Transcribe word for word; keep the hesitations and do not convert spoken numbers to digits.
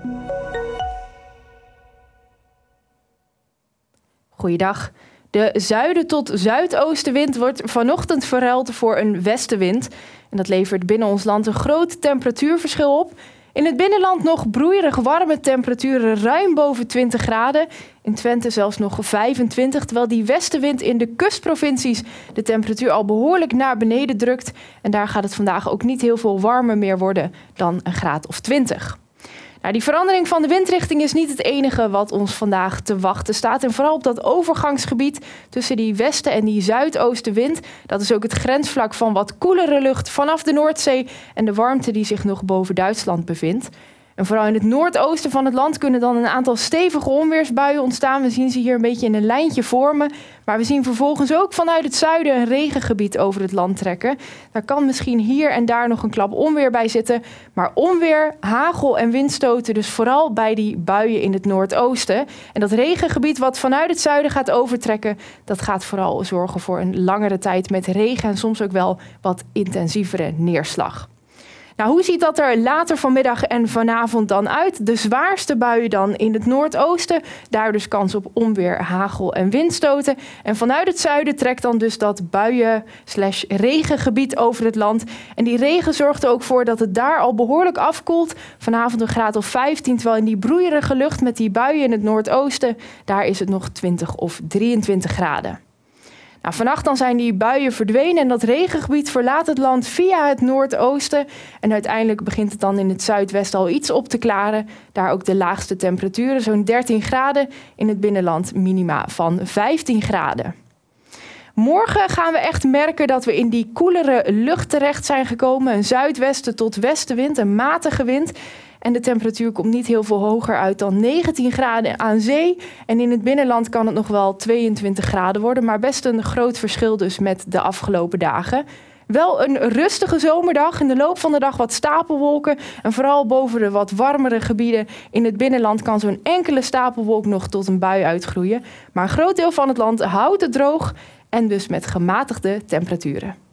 Goeiedag. De zuiden tot zuidoostenwind wordt vanochtend verruild voor een westenwind. En dat levert binnen ons land een groot temperatuurverschil op. In het binnenland nog broeierig warme temperaturen ruim boven twintig graden. In Twente zelfs nog vijfentwintig, terwijl die westenwind in de kustprovincies de temperatuur al behoorlijk naar beneden drukt. En daar gaat het vandaag ook niet heel veel warmer meer worden dan een graad of twintig. Nou, die verandering van de windrichting is niet het enige wat ons vandaag te wachten staat. En vooral op dat overgangsgebied tussen die westen- en die zuidoostenwind. Dat is ook het grensvlak van wat koelere lucht vanaf de Noordzee en de warmte die zich nog boven Duitsland bevindt. En vooral in het noordoosten van het land kunnen dan een aantal stevige onweersbuien ontstaan. We zien ze hier een beetje in een lijntje vormen. Maar we zien vervolgens ook vanuit het zuiden een regengebied over het land trekken. Daar kan misschien hier en daar nog een klap onweer bij zitten. Maar onweer, hagel en windstoten dus vooral bij die buien in het noordoosten. En dat regengebied wat vanuit het zuiden gaat overtrekken, dat gaat vooral zorgen voor een langere tijd met regen en soms ook wel wat intensievere neerslag. Nou, hoe ziet dat er later vanmiddag en vanavond dan uit? De zwaarste buien dan in het noordoosten. Daar dus kans op onweer, hagel en windstoten. En vanuit het zuiden trekt dan dus dat buien slash regengebied over het land. En die regen zorgt er ook voor dat het daar al behoorlijk afkoelt. Vanavond een graad of vijftien, terwijl in die broeierige lucht met die buien in het noordoosten, daar is het nog twintig of drieëntwintig graden. Nou, vannacht dan zijn die buien verdwenen en dat regengebied verlaat het land via het noordoosten. En uiteindelijk begint het dan in het zuidwesten al iets op te klaren. Daar ook de laagste temperaturen, zo'n dertien graden. In het binnenland minima van vijftien graden. Morgen gaan we echt merken dat we in die koelere lucht terecht zijn gekomen. Een zuidwesten tot westenwind, een matige wind. En de temperatuur komt niet heel veel hoger uit dan negentien graden aan zee. En in het binnenland kan het nog wel tweeëntwintig graden worden. Maar best een groot verschil dus met de afgelopen dagen. Wel een rustige zomerdag. In de loop van de dag wat stapelwolken. En vooral boven de wat warmere gebieden in het binnenland kan zo'n enkele stapelwolk nog tot een bui uitgroeien. Maar een groot deel van het land houdt het droog. En dus met gematigde temperaturen.